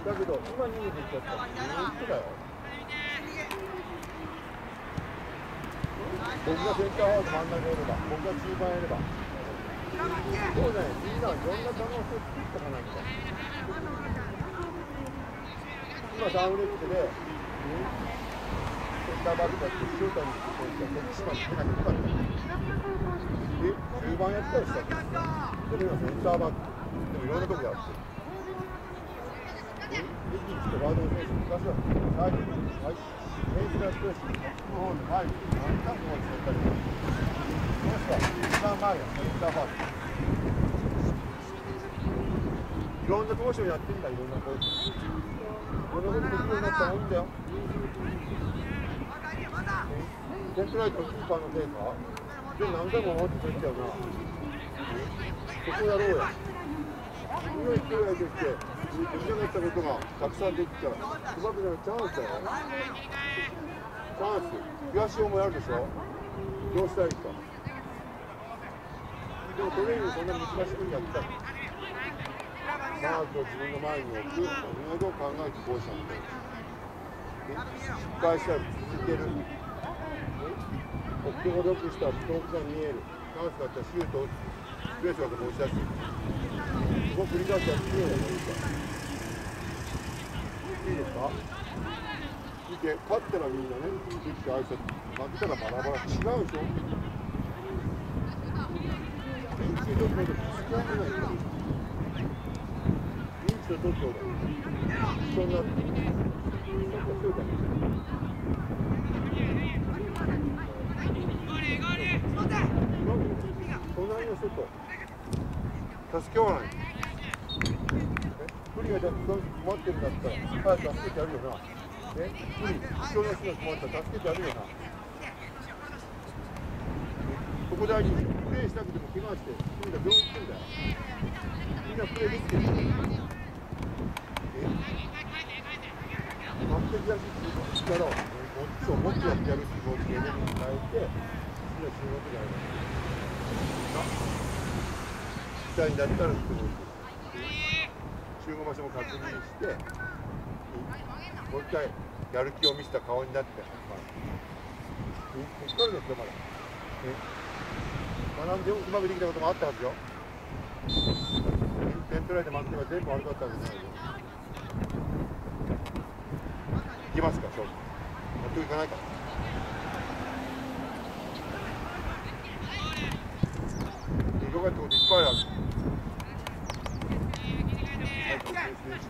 だけど今逃げていっちゃったら2だよ。僕がセンターハーフ真ん中やれば、僕が中盤やれば、そうね、みんないろんな可能性を作っていかないと。今サンフレッチェで、センターバックだってシュートに行く選手がこっちまで手が引っ張ってで、中盤やったりしたんですよ。でも今センターバック、でもいろんなとこやってる。駅に来てワードの選手、昔はサイドに、はい、フェイスが少し、この方に前に、何回もセンターに。この人は一番前や、センターバック。いろんな投手をやってんだ、いろんな投手。いろんなことできるようになったらいいんだよ。セントライトのキーパーのせいかでも何回も思ってくれちゃうな。そこやろうや。今一人が出てきて、みんなが言ったことがたくさんできたら、うまくなるチャンスだよ。チャンス。東尾もやるでしょ。どうしたらいいか。でもトレーニングそんなに難しくやったの。マークを自分の前に置く、いろんなことを考えてこうしたんだよ。失敗したら続ける。追ってほどくしたら遠くが見える。チャンスがあったらシュートを打つ。スペースが持ち出す。ここ繰り返しやってみようよ、いいか。いいですか見て、勝ったらみんなね、できて挨拶。負けたらバラバラ。違うでしょピンチで取ってないと気づかないから。ピンチで取っておだ。そんな、そうだね。隣の人と助け合わない。不利が困ってるんだったら、早く助けてやるよな。不利、後ろの人が困ったら助けてやるよな。そこで相手にプレーしたくても怪我して、みんな病院行ってんだよ。みんなプレーできてる。完璧だし、力を、もっとやってやる気持ちでエネルギーに変えて、みんな中国である。したいんだったら、集合場所も確認して、もう一回やる気を見せた顔になって、こっからですよ、まだ。学んでうまくできたこともあったはずよ。点取られて負けては全部悪かったわけじゃないよ。いきますか、勝負。納得いかないか。よかったこといっぱいある。はい、修正して。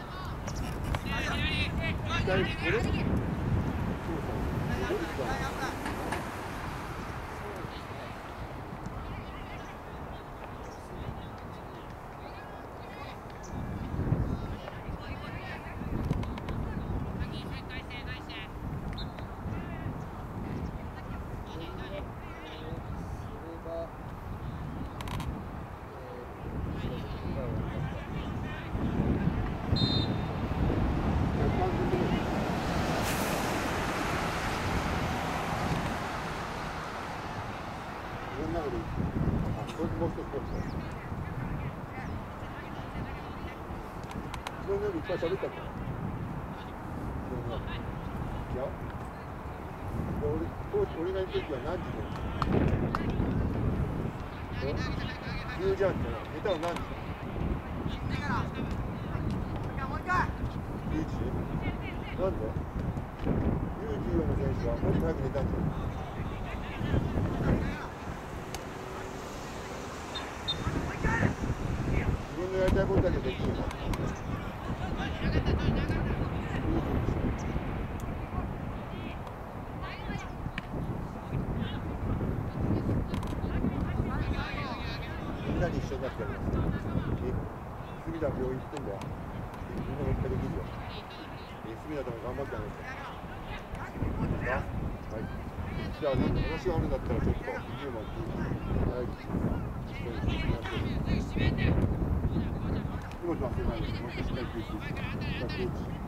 左にこれ。そうそう。いっぱい喋ったから。いや、俺がいるときは何時で10時半ってな、下手は何時11時なんで?10時の選手はもっと早く寝たんじゃない自分のやりたいことだけできるよ。みんなに一緒になってやります。隅田病院行ってんだよ。みんなも一回できるよ。隅田とも頑張ってあげて。はい。じゃあ、なんか話があるんだったら、ちょっと、10番聞いて。はい。荷物忘れないように、もう一回しっかり吸収して。じゃあ、コーチ。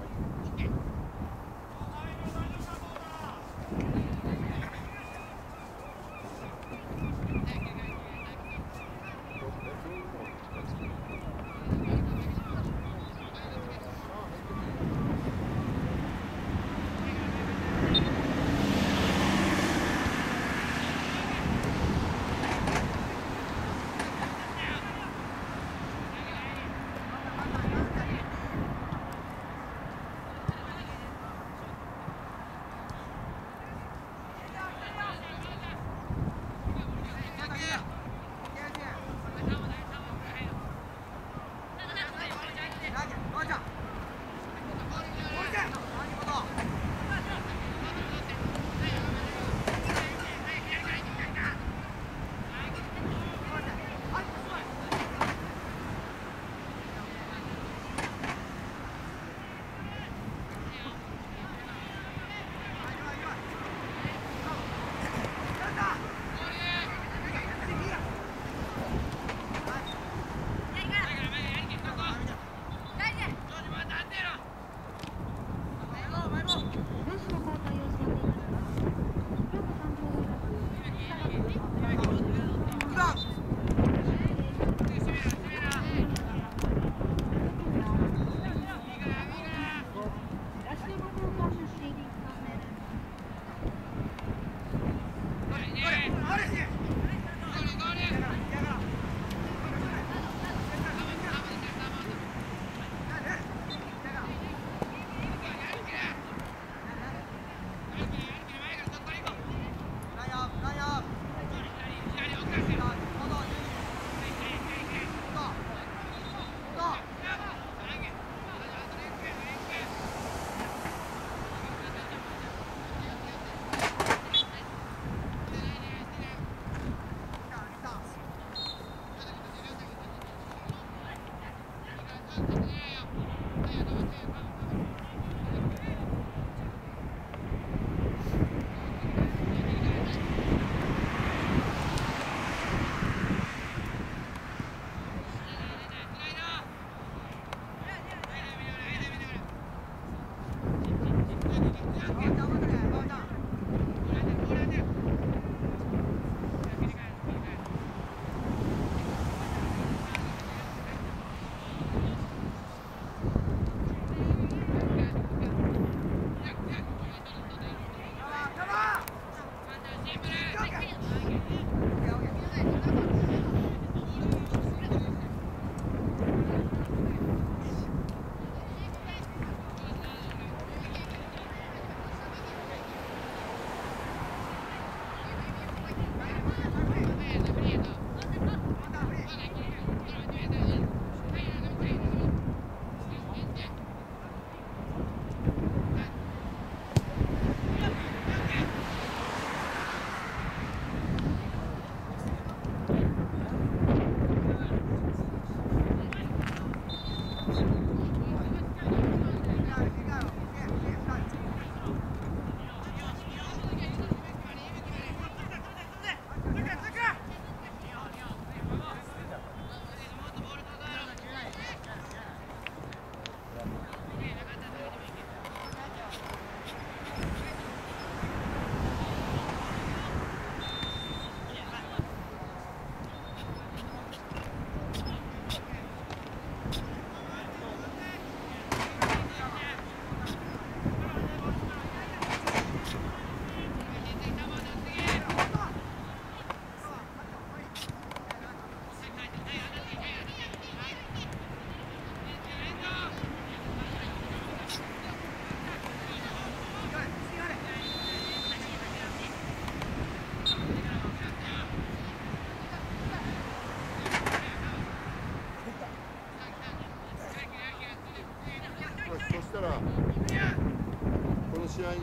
したらこの試合が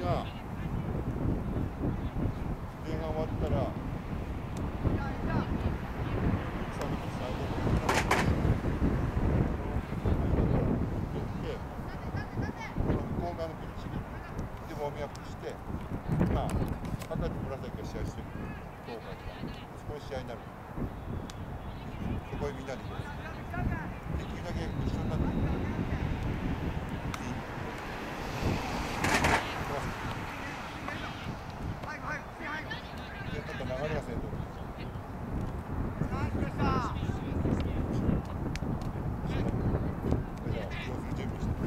前半終わったらウォーミングアップして、まあ、赤と紫が試合してると思うから、そこで試合になる。そこへみんなで行く。できるだけ一緒になって。ちょっと流れがせんと。じゃあ、要する準備して。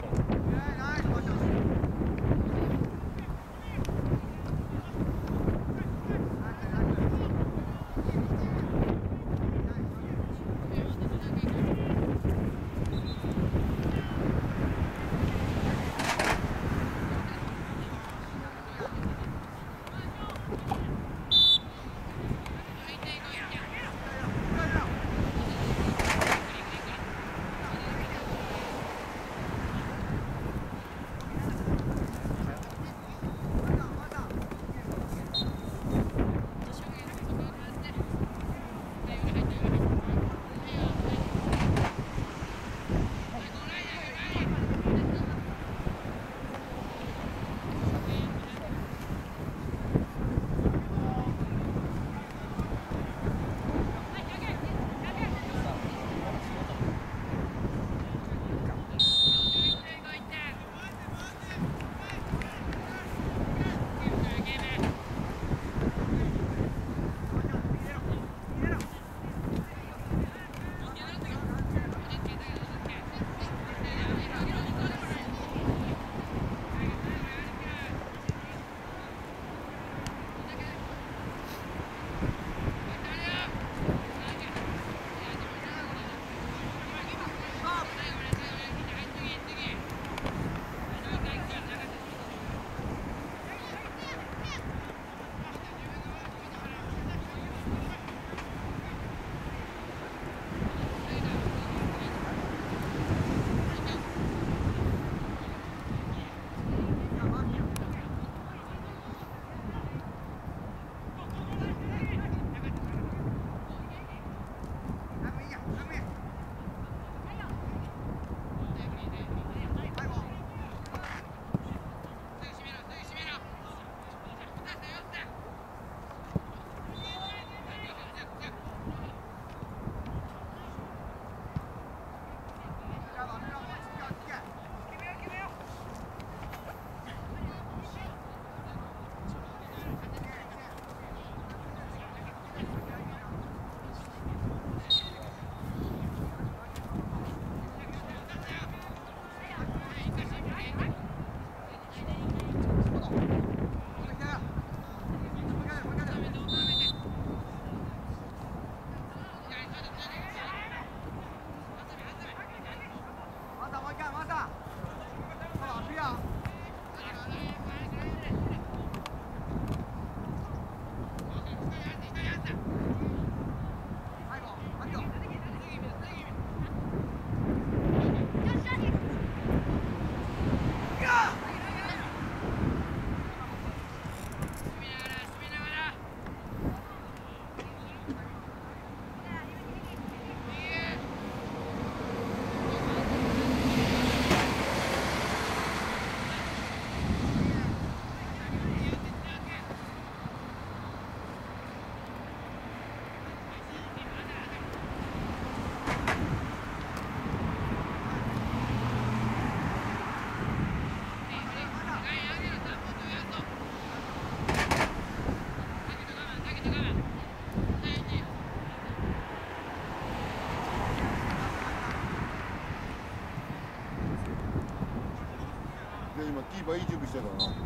今キーパーいい準備してたな。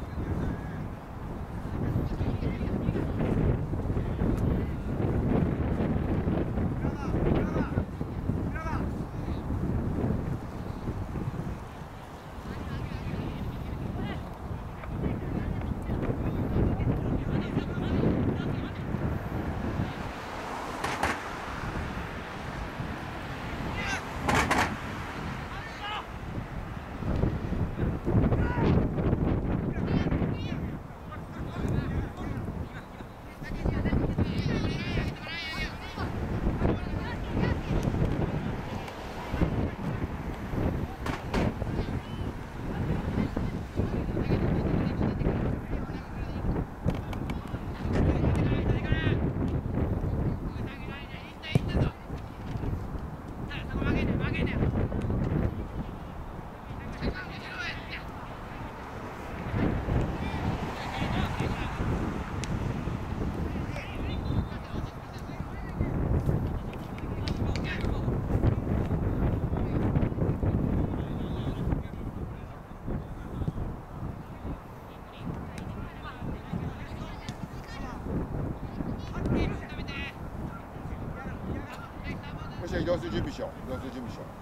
して移動する準備しよう。移動する準備しよう。